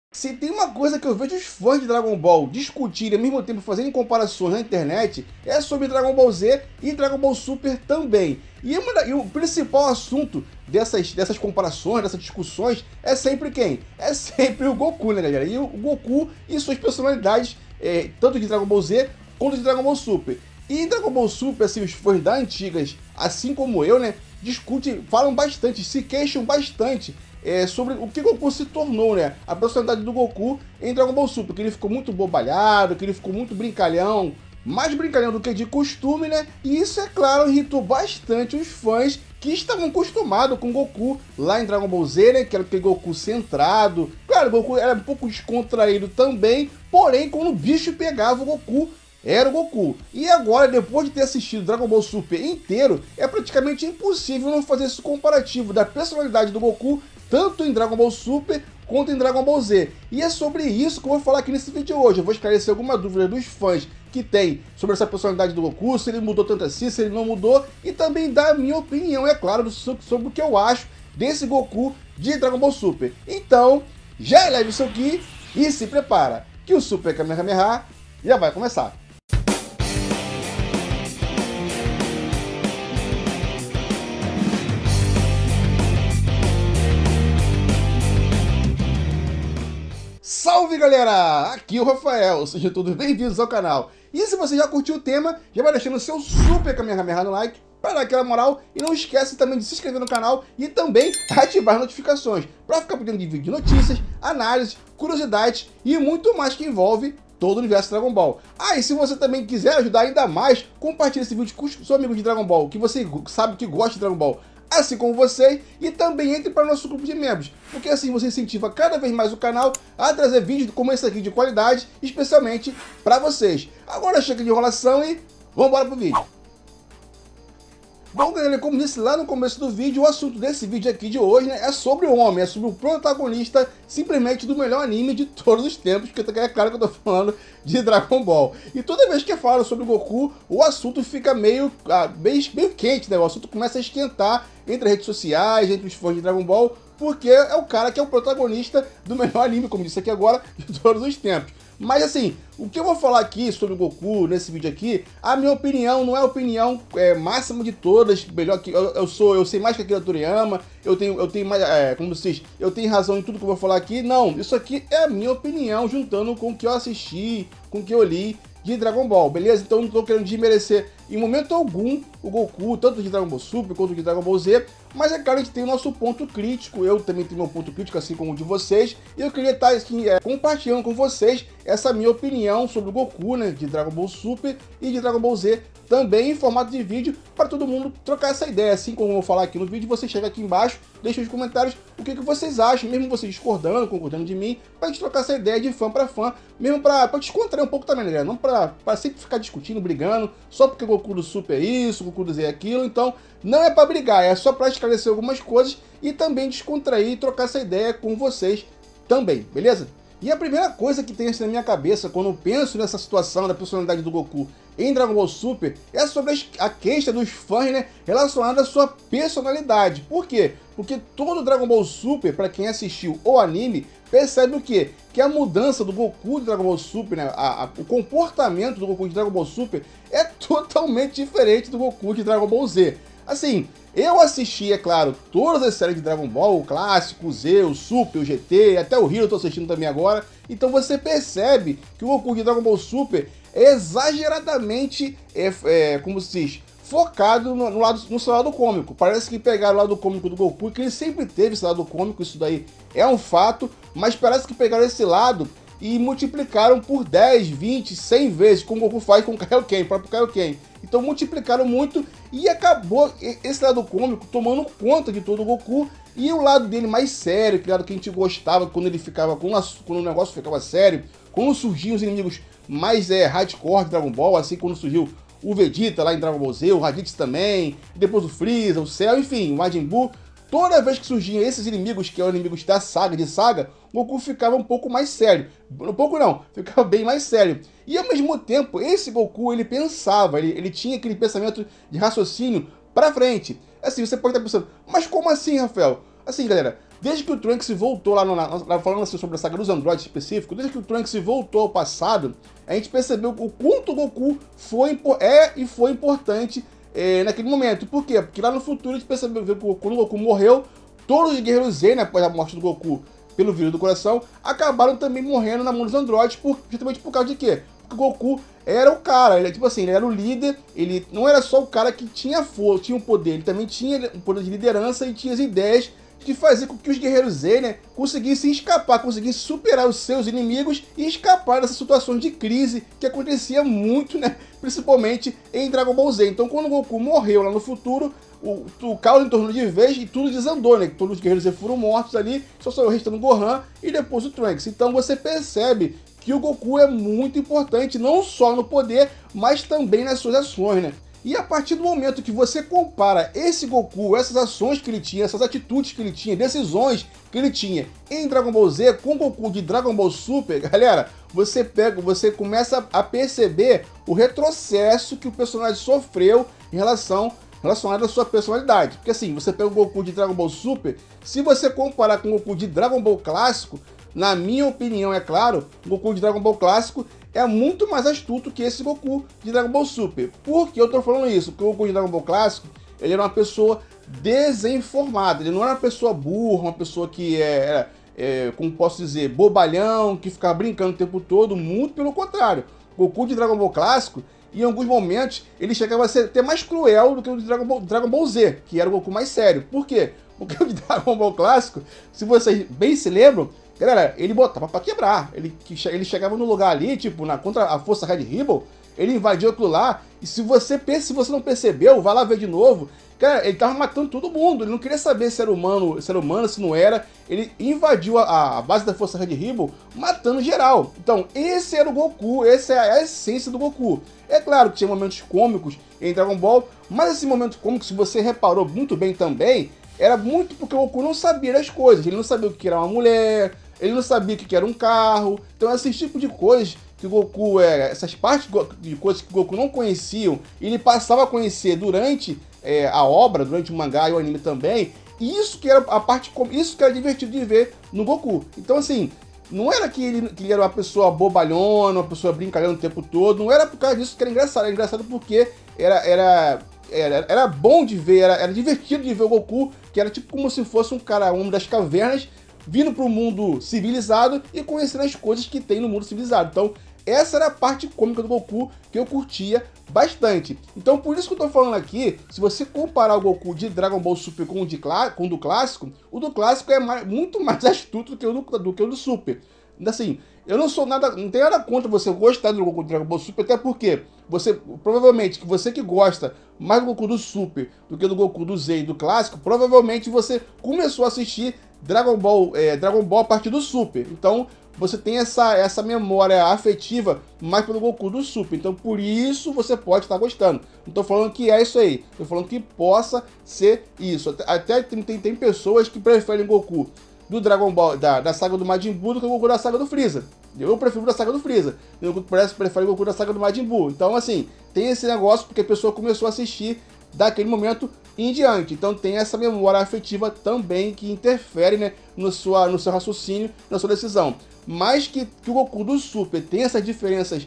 Se tem uma coisa que eu vejo os fãs de Dragon Ball discutirem ao mesmo tempo fazendo comparações na internet, é sobre Dragon Ball Z e Dragon Ball Super também. E o principal assunto dessas comparações, dessas discussões, é sempre quem? É sempre o Goku, né, galera? E o Goku e suas personalidades, tanto de Dragon Ball Z quanto de Dragon Ball Super. E em Dragon Ball Super, assim, os fãs da antigas, assim como eu, né, discutem, falam bastante, se queixam bastante sobre o que Goku se tornou, né? A personalidade do Goku em Dragon Ball Super, que ele ficou muito bobalhado, que ele ficou muito brincalhão, mais brincalhão do que de costume, né? E isso, é claro, irritou bastante os fãs que estavam acostumados com Goku lá em Dragon Ball Z, né? Que era aquele Goku centrado. Claro, o Goku era um pouco descontraído também, porém, quando o bicho pegava o Goku, era o Goku. E agora, depois de ter assistido Dragon Ball Super inteiro, é praticamente impossível não fazer esse comparativo da personalidade do Goku tanto em Dragon Ball Super quanto em Dragon Ball Z. E é sobre isso que eu vou falar aqui nesse vídeo hoje. Eu vou esclarecer alguma dúvida dos fãs que tem sobre essa personalidade do Goku, se ele mudou tanto assim, se ele não mudou, e também dar a minha opinião, é claro, sobre o que eu acho desse Goku de Dragon Ball Super. Então, já eleve o seu Ki e se prepara, que o Super Kamehameha já vai começar. Salve, galera! Aqui é o Rafael, sejam todos bem-vindos ao canal. E se você já curtiu o tema, já vai deixando o seu super Kamehameha no like para dar aquela moral, e não esquece também de se inscrever no canal e também ativar as notificações para ficar por dentro de vídeos de notícias, análises, curiosidades e muito mais que envolve todo o universo Dragon Ball. Ah, e se você também quiser ajudar ainda mais, compartilhe esse vídeo com os seus amigos de Dragon Ball, que você sabe que gosta de Dragon Ball, assim como você, e também entre para o nosso grupo de membros, porque assim você incentiva cada vez mais o canal a trazer vídeos como esse aqui de qualidade, especialmente para vocês. Agora chega de enrolação e vamos embora pro vídeo. Bom, galera, como disse lá no começo do vídeo, o assunto desse vídeo aqui de hoje, né, é sobre o homem, é sobre o protagonista simplesmente do melhor anime de todos os tempos, porque é claro que eu tô falando de Dragon Ball. E toda vez que eu falo sobre o Goku, o assunto fica meio quente, né? O assunto começa a esquentar entre as redes sociais, entre os fãs de Dragon Ball, porque é o cara que é o protagonista do melhor anime, como disse aqui agora, de todos os tempos. Mas assim, o que eu vou falar aqui sobre o Goku nesse vídeo aqui, a minha opinião não é a opinião máxima de todas, melhor que eu sei mais que a Toriyama, eu tenho mais, como se diz, eu tenho razão em tudo que eu vou falar aqui. Não, isso aqui é a minha opinião juntando com o que eu assisti, com o que eu li de Dragon Ball, beleza? Então não tô querendo desmerecer em momento algum o Goku, tanto de Dragon Ball Super quanto de Dragon Ball Z, mas é claro que a gente tem o nosso ponto crítico, eu também tenho meu ponto crítico, assim como o de vocês, e eu queria estar aqui, compartilhando com vocês essa minha opinião sobre o Goku, né, de Dragon Ball Super e de Dragon Ball Z, também em formato de vídeo, para todo mundo trocar essa ideia. Assim como eu vou falar aqui no vídeo, você chega aqui embaixo, deixa nos comentários o que vocês acham, mesmo vocês discordando, concordando de mim, para a gente trocar essa ideia de fã para fã, mesmo para descontrair um pouco também, né? Não para sempre ficar discutindo, brigando, só porque o Goku do Super é isso, o Goku do Z é aquilo. Então, não é para brigar, é só para esclarecer algumas coisas e também descontrair e trocar essa ideia com vocês também, beleza? E a primeira coisa que tem assim na minha cabeça quando eu penso nessa situação da personalidade do Goku em Dragon Ball Super é sobre a queixa dos fãs, né, relacionada à sua personalidade. Por quê? Porque todo Dragon Ball Super, para quem assistiu o anime, percebe o quê? Que a mudança do Goku de Dragon Ball Super, né, o comportamento do Goku de Dragon Ball Super é totalmente diferente do Goku de Dragon Ball Z. Assim, eu assisti, é claro, todas as séries de Dragon Ball, o clássico, o Z, o Super, o GT, até o Hero eu tô assistindo também agora. Então você percebe que o Goku de Dragon Ball Super é exageradamente, como se diz, focado no seu lado cômico. Parece que pegaram o lado cômico do Goku, que ele sempre teve esse lado cômico, isso daí é um fato, mas parece que pegaram esse lado e multiplicaram por 10, 20, 100 vezes, como o Goku faz com o Kaioken, o próprio Kaioken. Então multiplicaram muito e acabou esse lado cômico tomando conta de todo o Goku, e o lado dele mais sério, que lado que a gente gostava quando ele ficava, quando o negócio ficava sério, quando surgiam os inimigos mais hardcore de Dragon Ball, assim quando surgiu o Vegeta lá em Dragon Ball Z, o Raditz também, depois o Freeza, o Cell, enfim, o Majin Buu. Toda vez que surgiam esses inimigos, que eram inimigos da saga, o Goku ficava um pouco mais sério. Um pouco não, ficava bem mais sério. E ao mesmo tempo, esse Goku, ele pensava, ele tinha aquele pensamento de raciocínio pra frente. Assim, você pode estar pensando, mas como assim, Rafael? Assim, galera, Desde que o Trunks voltou falando assim sobre a saga dos androides específico, desde que o Trunks voltou ao passado, a gente percebeu o quanto o Goku foi importante naquele momento. Por quê? Porque lá no futuro a gente percebeu que quando o Goku morreu, todos os guerreiros Z, né, após a morte do Goku pelo vírus do coração, acabaram também morrendo na mão dos androides, justamente por causa de quê? Porque o Goku era o cara, ele, tipo assim, ele era o líder, ele não era só o cara que tinha força, tinha um poder, ele também tinha um poder de liderança e tinha as ideias de fazer com que os guerreiros Z, né, conseguissem escapar, conseguissem superar os seus inimigos e escapar dessas situações de crise que acontecia muito, né, principalmente em Dragon Ball Z. Então, quando o Goku morreu lá no futuro, o caos em torno de vez e tudo desandou, né? Todos os guerreiros Z foram mortos ali, só saiu restando o Gohan e depois o Trunks. Então você percebe que o Goku é muito importante, não só no poder, mas também nas suas ações, né? E a partir do momento que você compara esse Goku, essas ações que ele tinha, essas atitudes que ele tinha, decisões que ele tinha em Dragon Ball Z com o Goku de Dragon Ball Super, galera, você começa a perceber o retrocesso que o personagem sofreu relacionado à sua personalidade. Porque assim, você pega o Goku de Dragon Ball Super, se você comparar com o Goku de Dragon Ball Clássico, na minha opinião, é claro, o Goku de Dragon Ball Clássico é muito mais astuto que esse Goku de Dragon Ball Super. Por que eu tô falando isso? Porque o Goku de Dragon Ball Clássico, ele era uma pessoa desinformada, ele não era uma pessoa burra, uma pessoa que como posso dizer, bobalhão, que ficava brincando o tempo todo, muito pelo contrário. O Goku de Dragon Ball Clássico, em alguns momentos, ele chegava a ser até mais cruel do que o de Dragon Ball Z, que era o Goku mais sério. Por quê? Porque o de Dragon Ball Clássico, se vocês bem se lembram, galera, ele botava pra quebrar. Ele chegava no lugar ali, tipo, contra a Força Red Ribbon, ele invadiu aquilo lá, e se você não percebeu, vai lá ver de novo. Cara, ele tava matando todo mundo, ele não queria saber se era humano, se não era. Ele invadiu a base da Força Red Ribbon, matando geral. Então, esse era o Goku, essa é a essência do Goku. É claro que tinha momentos cômicos em Dragon Ball, mas esse momento cômico, se você reparou muito bem também, era muito porque o Goku não sabia das coisas. Ele não sabia o que era uma mulher, ele não sabia o que era um carro. Então, esse tipo de coisas que o Goku, essas partes de coisas que o Goku não conhecia, ele passava a conhecer durante a obra, durante o mangá e o anime também. E isso que era isso que era divertido de ver no Goku. Então, assim, não era que ele era uma pessoa bobalhona, uma pessoa brincalhona o tempo todo. Não era por causa disso que era engraçado. Era engraçado porque era bom de ver, era divertido de ver o Goku, que era tipo como se fosse um homem das cavernas, vindo para o mundo civilizado e conhecendo as coisas que tem no mundo civilizado. Então, essa era a parte cômica do Goku que eu curtia bastante. Então, por isso que eu tô falando aqui, se você comparar o Goku de Dragon Ball Super com o do clássico, o do clássico é muito mais astuto do que o do Super. Assim, eu não tenho nada contra você gostar do Goku do Dragon Ball Super, até porque provavelmente, você que gosta mais do Goku do Super do que do Goku do Z e do clássico, provavelmente você começou a assistir Dragon Ball a partir do Super. Então, você tem essa memória afetiva mais pelo Goku do Super. Então, por isso, você pode estar gostando. Não tô falando que é isso aí. Tô falando que possa ser isso. Até tem pessoas que preferem Goku do Dragon Ball, da saga do Majin Buu, do que o Goku da saga do Freeza. Eu prefiro da saga do Freeza. Eu prefiro o Goku da saga do Majin Buu. Então, assim, tem esse negócio porque a pessoa começou a assistir daquele momento em diante. Então tem essa memória afetiva também que interfere, né, no seu raciocínio, na sua decisão. Mas que o Goku do Super tem essas diferenças,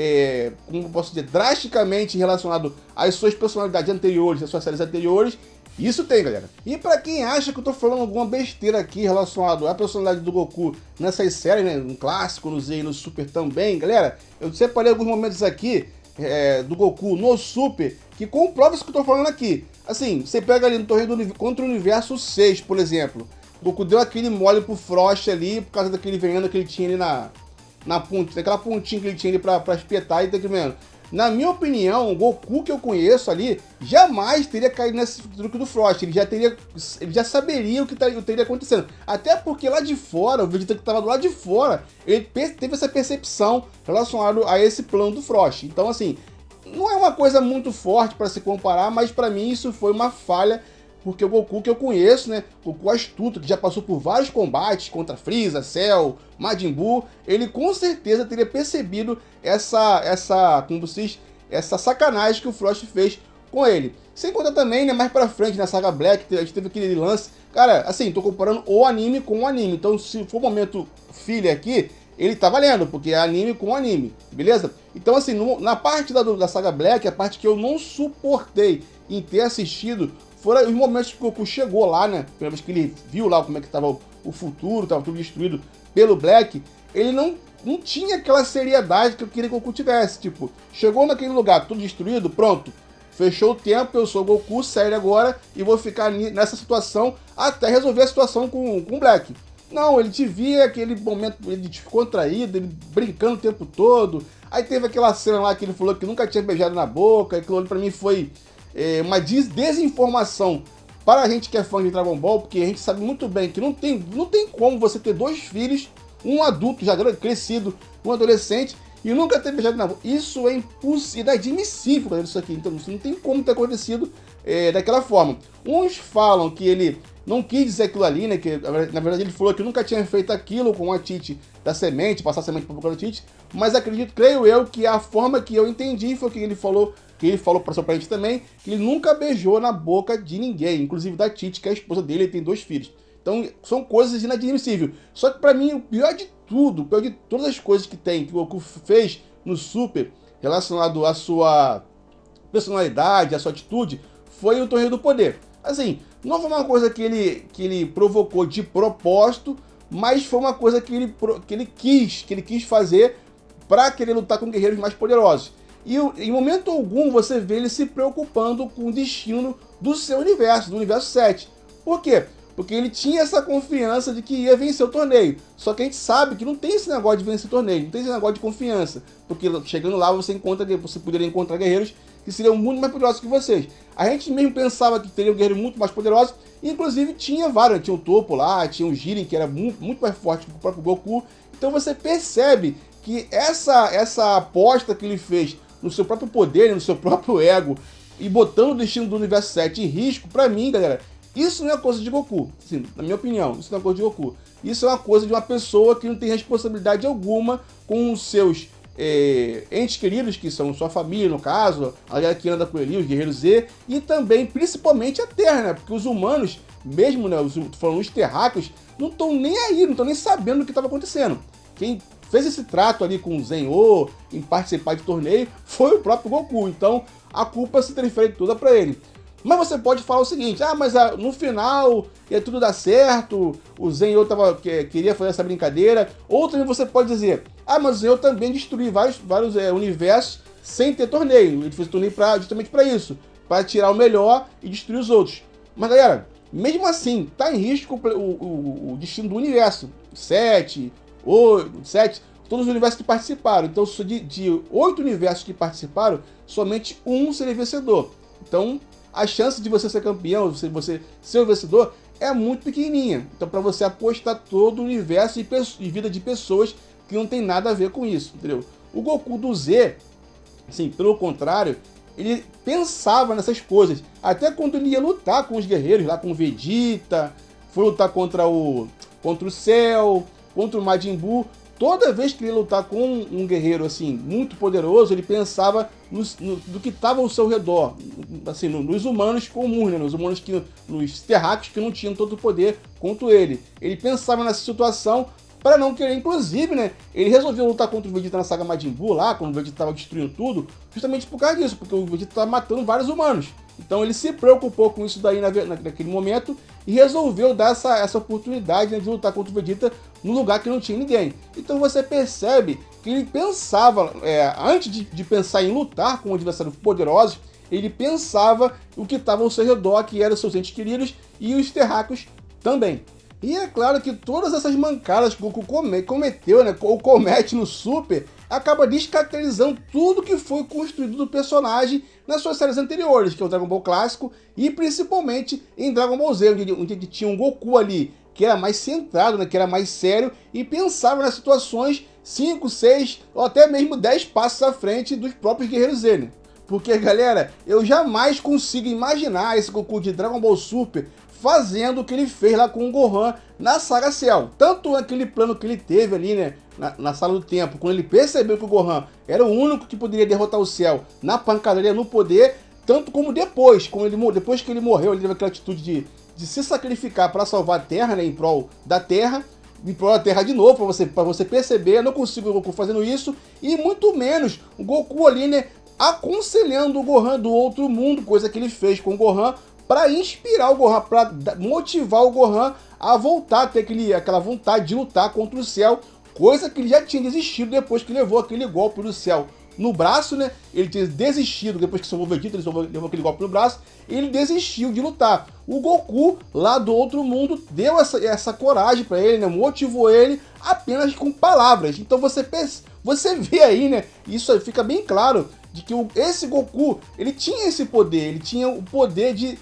como posso dizer, drasticamente relacionado às suas personalidades anteriores, às suas séries anteriores, isso tem, galera. E pra quem acha que eu tô falando alguma besteira aqui relacionado à personalidade do Goku nessas séries, né, no clássico, no Z e no Super também, galera, eu separei alguns momentos aqui do Goku no Super que comprova isso que eu tô falando aqui. Assim, você pega ali no Torneio contra o Universo 6, por exemplo. O Goku deu aquele mole pro Frost ali, por causa daquele veneno que ele tinha ali na ponta, daquela pontinha que ele tinha ali pra espetar e daquele veneno. Na minha opinião, o Goku que eu conheço ali jamais teria caído nesse truque do Frost. Ele já saberia o que teria acontecendo. Até porque lá de fora, o Vegeta que estava do lado de fora, ele teve essa percepção relacionada a esse plano do Frost. Então, assim, não é uma coisa muito forte para se comparar, mas para mim isso foi uma falha, porque o Goku que eu conheço, né, Goku astuto, que já passou por vários combates contra Freeza, Cell, Majin Buu, ele com certeza teria percebido essa sacanagem que o Frost fez com ele. Sem contar também, né, mais pra frente, na saga Black, a gente teve aquele lance. Cara, assim, tô comparando o anime com o anime. Então, se for o momento filler aqui, ele tá valendo, porque é anime com anime, beleza? Então, assim, na parte da saga Black, a parte que eu não suportei em ter assistido foram os momentos que o Goku chegou lá, né? Pela vez que ele viu lá como é que tava o futuro, tava tudo destruído pelo Black. Ele não tinha aquela seriedade que eu queria que o Goku tivesse. Tipo, chegou naquele lugar, tudo destruído, pronto. Fechou o tempo, eu sou o Goku, sério agora, e vou ficar nessa situação até resolver a situação com o Black. Não, ele te via aquele momento ele descontraído, ele brincando o tempo todo. Aí teve aquela cena lá que ele falou que nunca tinha beijado na boca, aquilo ali pra mim foi uma desinformação para a gente que é fã de Dragon Ball, porque a gente sabe muito bem que não tem como você ter dois filhos, um adulto já crescido, um adolescente, e nunca ter beijado na boca. Isso é impossível, é inadmissível fazer isso aqui. Então isso não tem como ter acontecido daquela forma. Uns falam que ele não quis dizer aquilo ali, né? Que na verdade ele falou que nunca tinha feito aquilo com a Tite da semente, passar a semente para boca da Tite, mas creio eu, que a forma que eu entendi foi que ele falou pra gente também, que ele nunca beijou na boca de ninguém, inclusive da Tite, que é a esposa dele, ele tem 2 filhos. Então, são coisas inadmissíveis. Só que pra mim, o pior de tudo, o pior de todas as coisas que tem, que o Goku fez no Super, relacionado à sua personalidade, à sua atitude, foi o Torneio do Poder. Assim, não foi uma coisa que ele provocou de propósito, mas foi uma coisa que ele quis fazer para querer lutar com guerreiros mais poderosos. E em momento algum você vê ele se preocupando com o destino do seu universo, do universo 7. Por quê? Porque ele tinha essa confiança de que ia vencer o torneio. Só que a gente sabe que não tem esse negócio de vencer torneio, não tem esse negócio de confiança. Porque chegando lá você poderia encontrar guerreiros que seriam muito mais poderosos que vocês. A gente mesmo pensava que teria um guerreiro muito mais poderoso, e inclusive tinha vários, tinha o Topo lá, tinha o Jiren, que era muito mais forte que o próprio Goku. Então você percebe que essa aposta que ele fez no seu próprio poder, no seu próprio ego, e botando o destino do universo 7 em risco, pra mim, galera, isso não é coisa de Goku. Assim, na minha opinião, isso não é coisa de Goku. Isso é uma coisa de uma pessoa que não tem responsabilidade alguma com os seus entes queridos, que são sua família, no caso, a galera que anda com ele, os guerreiros Z, e também, principalmente, a Terra, né? Porque os humanos, mesmo, né, os terráqueos, não estão nem aí, não estão nem sabendo o que estava acontecendo. Quem fez esse trato ali com o Zen'O, em participar de torneio, foi o próprio Goku. Então, a culpa se transfere toda para ele. Mas você pode falar o seguinte, mas no final ia tudo dar certo, o Zen'O queria fazer essa brincadeira. Ou também você pode dizer, mas o Zen'O também destruiu vários universos sem ter torneio. Ele fez torneio justamente para isso, para tirar o melhor e destruir os outros. Mas galera, mesmo assim, tá em risco o destino do universo. 7, todos os universos que participaram. Então, de 8 universos que participaram, somente um seria vencedor. Então, a chance de você ser campeão, de você ser o vencedor, é muito pequenininha. Então, para você apostar todo o universo e vida de pessoas que não tem nada a ver com isso, entendeu? O Goku do Z, assim, pelo contrário, ele pensava nessas coisas. Até quando ele ia lutar com os guerreiros, lá com o Vegeta, foi lutar contra o Cell, contra o Majin Buu. Toda vez que ele ia lutar com um guerreiro assim muito poderoso, ele pensava do que estava ao seu redor, assim, nos humanos comuns, né? Nos terráqueos que não tinham todo o poder quanto ele. Ele pensava nessa situação para não querer, inclusive, né? Ele resolveu lutar contra o Vegeta na saga Majin Buu lá, quando o Vegeta estava destruindo tudo, justamente por causa disso, porque o Vegeta estava matando vários humanos. Então ele se preocupou com isso daí naquele momento e resolveu dar essa oportunidade, né, de lutar contra o Vegeta no lugar que não tinha ninguém. Então você percebe que ele pensava, antes de pensar em lutar com adversários poderosos, ele pensava o que estava ao seu redor, que eram seus entes queridos e os terráqueos também. E é claro que todas essas mancadas que o Goku cometeu, né, ou comete no Super, acaba descaracterizando tudo que foi construído do personagem nas suas séries anteriores, que é o Dragon Ball clássico, e principalmente em Dragon Ball Z, onde tinha um Goku ali que era mais centrado, né, que era mais sério, e pensava nas situações 5, 6 ou até mesmo 10 passos à frente dos próprios Guerreiros Z, né? Porque, galera, eu jamais consigo imaginar esse Goku de Dragon Ball Super fazendo o que ele fez lá com o Gohan na saga Cell. Tanto aquele plano que ele teve ali, né, na sala do tempo, quando ele percebeu que o Gohan era o único que poderia derrotar o Cell na pancadaria, no poder, tanto como depois, depois que ele morreu, ele teve aquela atitude de se sacrificar para salvar a Terra, né, em prol da Terra de novo, para você perceber. Eu não consigo o Goku fazendo isso, e muito menos o Goku ali, né, aconselhando o Gohan do outro mundo, coisa que ele fez com o Gohan, para inspirar o Gohan, para motivar o Gohan a voltar a ter aquela vontade de lutar contra o Cell, coisa que ele já tinha desistido depois que levou aquele golpe do Cell no braço, né? Ele tinha desistido depois que salvou o Vegeta, ele levou aquele golpe no braço, ele desistiu de lutar. O Goku, lá do outro mundo, deu essa coragem para ele, né? Motivou ele apenas com palavras. Então você vê aí, né? Isso aí fica bem claro de que esse Goku, ele tinha esse poder, ele tinha o poder de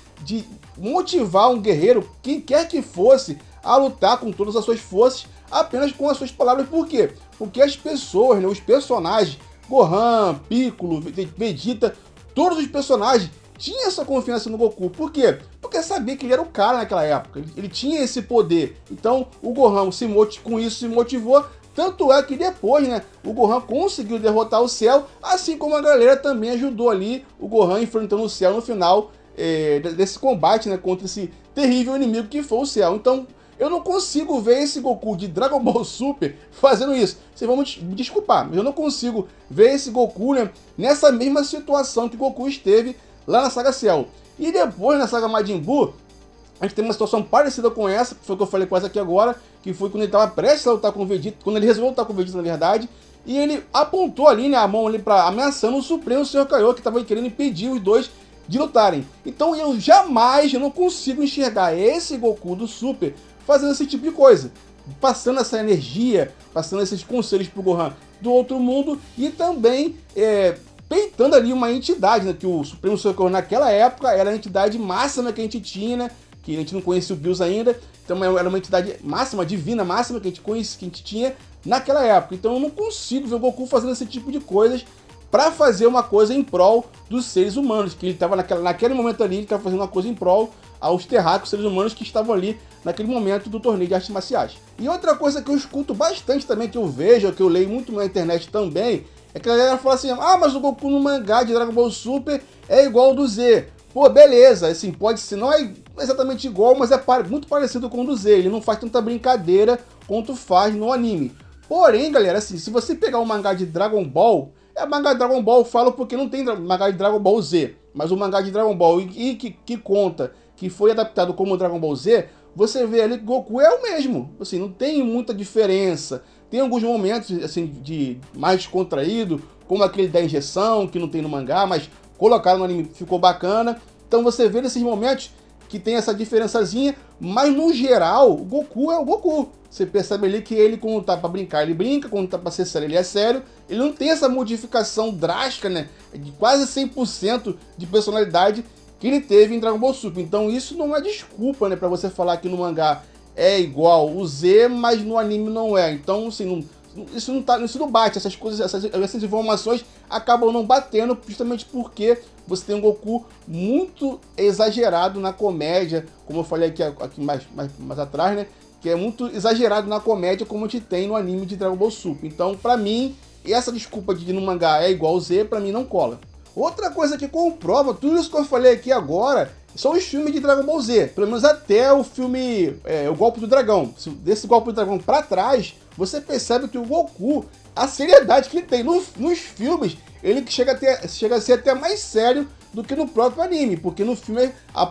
motivar um guerreiro, quem quer que fosse, a lutar com todas as suas forças, apenas com as suas palavras. Por quê? Porque as pessoas, né, os personagens, Gohan, Piccolo, Vegeta, todos os personagens tinham essa confiança no Goku. Por quê? Porque sabia que ele era o cara naquela época, ele tinha esse poder. Então o Gohan com isso se motivou. Tanto é que depois, né, o Gohan conseguiu derrotar o Cell, assim como a galera também ajudou ali o Gohan enfrentando o Cell no final desse combate, né, contra esse terrível inimigo que foi o Cell. Então eu não consigo ver esse Goku de Dragon Ball Super fazendo isso. Vocês vão me desculpar, mas eu não consigo ver esse Goku, né, nessa mesma situação que o Goku esteve lá na saga Cell. E depois, na saga Majin Buu, a gente tem uma situação parecida com essa, que foi o que eu falei com essa aqui agora, que foi quando ele estava prestes a lutar com o Vegeta, quando ele resolveu lutar com o Vegeta, na verdade, e ele apontou ali, né, a mão ali ameaçando o Supremo Senhor Kaiô, que estava querendo impedir os dois de lutarem. Então eu não consigo enxergar esse Goku do Super fazendo esse tipo de coisa, passando essa energia, passando esses conselhos pro Gohan do outro mundo, e também peitando ali uma entidade, né, que o Supremo Senhor Kaiô naquela época era a entidade máxima que a gente tinha, né, que a gente não conhecia o Bills ainda, então era uma entidade máxima, divina máxima que a gente tinha naquela época. Então eu não consigo ver o Goku fazendo esse tipo de coisas para fazer uma coisa em prol dos seres humanos, que ele estava naquele momento ali, ele estava fazendo uma coisa em prol aos terráqueos, seres humanos que estavam ali naquele momento do torneio de artes marciais. E outra coisa que eu escuto bastante também, que eu vejo, que eu leio muito na internet também, é que a galera fala assim, ah, mas o Goku no mangá de Dragon Ball Super é igual ao do Z. Pô, beleza, assim, pode ser, não é exatamente igual, mas é muito parecido com o do Z, ele não faz tanta brincadeira quanto faz no anime. Porém, galera, assim, se você pegar o mangá de Dragon Ball, mangá de Dragon Ball, eu falo porque não tem mangá de Dragon Ball Z, mas o mangá de Dragon Ball que conta que foi adaptado como Dragon Ball Z, você vê ali que Goku é o mesmo, assim, não tem muita diferença. Tem alguns momentos, assim, de mais descontraído, como aquele da injeção, que não tem no mangá, mas colocaram no anime, ficou bacana. Então você vê nesses momentos que tem essa diferençazinha, mas no geral, o Goku é o Goku. Você percebe ali que ele, quando tá pra brincar, ele brinca, quando tá pra ser sério, ele é sério. Ele não tem essa modificação drástica, né, de quase 100% de personalidade que ele teve em Dragon Ball Super. Então isso não é desculpa, né, pra você falar que no mangá é igual o Z, mas no anime não é. Então, assim, isso não bate, essas coisas, essas informações acabam não batendo, justamente porque você tem um Goku muito exagerado na comédia, como eu falei aqui mais atrás, né? Que é muito exagerado na comédia, como a gente tem no anime de Dragon Ball Super. Então, pra mim, essa desculpa de no mangá é igual ao Z, pra mim não cola. Outra coisa que comprova tudo isso que eu falei aqui agora são os filmes de Dragon Ball Z. Pelo menos até o filme O Golpe do Dragão. Desse Golpe do Dragão pra trás, você percebe que o Goku, a seriedade que ele tem nos filmes, ele chega a ser até mais sério do que no próprio anime. Porque no filme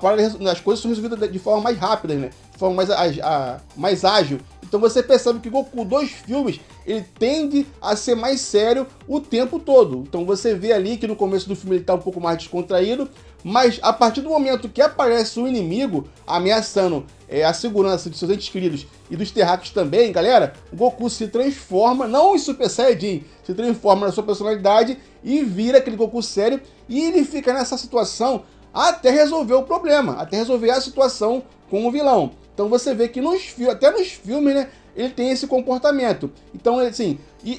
as coisas são resolvidas de forma mais rápida, né? De forma mais ágil. Então você percebe que o Goku dos filmes, ele tende a ser mais sério o tempo todo. Então você vê ali que no começo do filme ele tá um pouco mais descontraído, mas a partir do momento que aparece o inimigo ameaçando a segurança de seus entes queridos e dos terráqueos também, galera, o Goku se transforma, não em Super Saiyajin, se transforma na sua personalidade e vira aquele Goku sério, e ele fica nessa situação até resolver o problema, até resolver a situação com o vilão. Então você vê que até nos filmes, né, ele tem esse comportamento. Então, assim,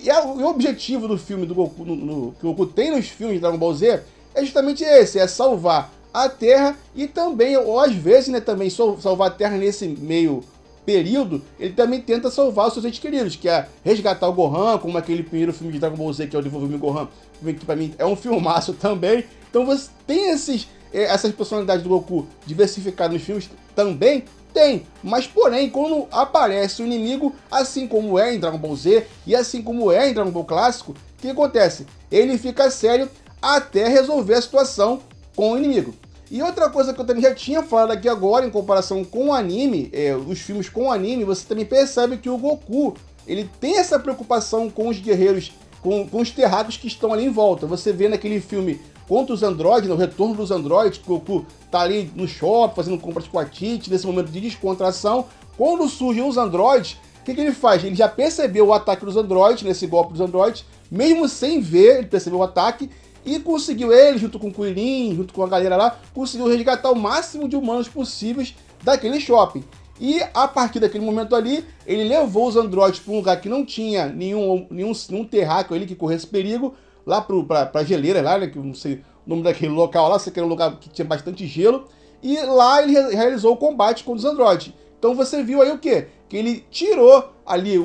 o objetivo do filme do Goku, que o Goku tem nos filmes de Dragon Ball Z, é justamente esse, é salvar a Terra e também, ou às vezes, né, também salvar a Terra nesse meio período, ele também tenta salvar os seus entes queridos, que é resgatar o Gohan, como aquele primeiro filme de Dragon Ball Z, que é o Devolver-me Gohan, que pra mim é um filmaço também. Então você tem essas personalidades do Goku diversificadas nos filmes também? Tem, mas porém, quando aparece o inimigo, assim como é em Dragon Ball Z e assim como é em Dragon Ball Clássico, o que acontece? Ele fica sério até resolver a situação com o inimigo. E outra coisa que eu também já tinha falado aqui agora, em comparação com o anime, os filmes com o anime, você também percebe que o Goku, ele tem essa preocupação com os guerreiros, com os terráqueos que estão ali em volta. Você vê naquele filme contra os androides, o retorno dos androides, que o Goku tá ali no shopping, fazendo compras com a Tite, nesse momento de descontração. Quando surgem os androides, o que ele faz? Ele já percebeu o ataque dos androides, nesse golpe dos androides, mesmo sem ver, ele percebeu o ataque, e conseguiu ele, junto com o Kuririn, junto com a galera lá, conseguiu resgatar o máximo de humanos possíveis daquele shopping. E a partir daquele momento ali, ele levou os androides para um lugar que não tinha nenhum terráqueo ali que corresse perigo, lá pra geleira lá, né, que eu não sei o nome daquele local lá, sei que era um lugar que tinha bastante gelo, e lá ele realizou o combate com os androides. Então você viu aí o quê? Que ele tirou ali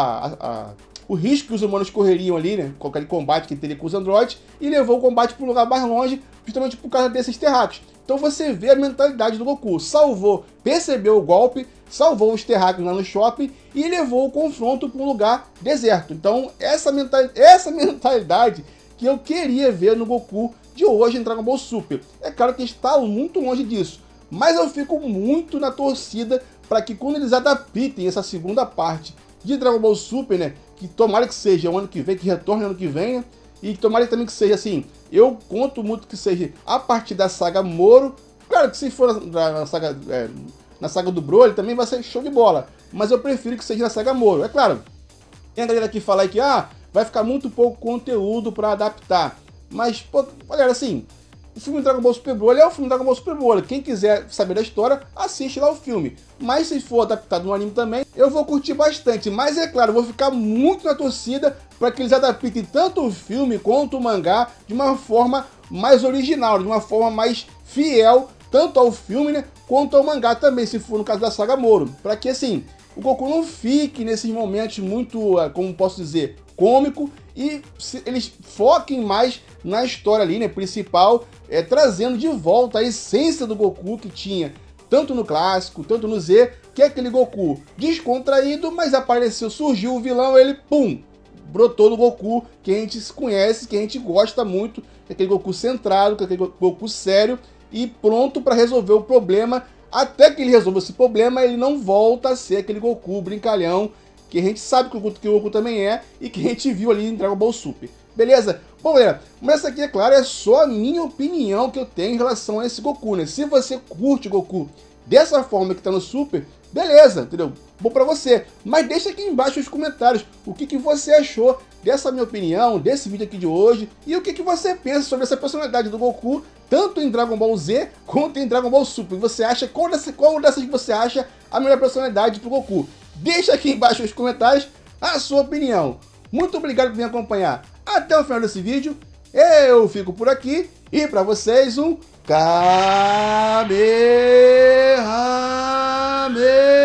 o risco que os humanos correriam ali, né, com aquele combate que teria com os androides, e levou o combate para um lugar mais longe, justamente por causa desses terráqueos. Então você vê a mentalidade do Goku, percebeu o golpe, salvou os terráqueos lá no shopping e levou o confronto para um lugar deserto. Então essa mentalidade que eu queria ver no Goku de hoje em Dragon Ball Super. É claro que está muito longe disso, mas eu fico muito na torcida para que quando eles adaptem essa segunda parte de Dragon Ball Super, né, que tomara que seja o ano que vem, que retorne ano que vem, e tomara também que seja assim, eu conto muito que seja a partir da saga Moro. Claro que se for na saga do Broly também vai ser show de bola, mas eu prefiro que seja na saga Moro. É claro, tem a galera que fala aí que vai ficar muito pouco conteúdo para adaptar, mas, pô, galera, assim, o filme Dragon Ball Super Broly é o filme Dragon Ball Super Broly. Quem quiser saber da história, assiste lá o filme. Mas se for adaptado no anime também, eu vou curtir bastante. Mas é claro, eu vou ficar muito na torcida para que eles adaptem tanto o filme quanto o mangá de uma forma mais original, de uma forma mais fiel, tanto ao filme, né, quanto ao mangá também, se for no caso da saga Moro. Para que, assim, o Goku não fique nesses momentos muito, como posso dizer, cômico, e eles foquem mais na história ali, né, principal, trazendo de volta a essência do Goku que tinha tanto no clássico, tanto no Z, que é aquele Goku descontraído, mas apareceu, surgiu o vilão, ele, pum, brotou no Goku que a gente conhece, que a gente gosta muito, que é aquele Goku centrado, que é aquele Goku sério e pronto para resolver o problema. Até que ele resolva esse problema, ele não volta a ser aquele Goku brincalhão que a gente sabe que o Goku também é e que a gente viu ali em Dragon Ball Super. Beleza? Bom, galera, mas essa aqui, é claro, é só a minha opinião que eu tenho em relação a esse Goku, né? Se você curte o Goku dessa forma que tá no Super, beleza, entendeu? Bom pra você. Mas deixa aqui embaixo nos comentários o que você achou dessa minha opinião, desse vídeo aqui de hoje, e o que você pensa sobre essa personalidade do Goku, tanto em Dragon Ball Z quanto em Dragon Ball Super. Você acha, qual dessas você acha a melhor personalidade pro Goku? Deixa aqui embaixo nos comentários a sua opinião. Muito obrigado por me acompanhar até o final desse vídeo. Eu fico por aqui e para vocês um Kamehameha.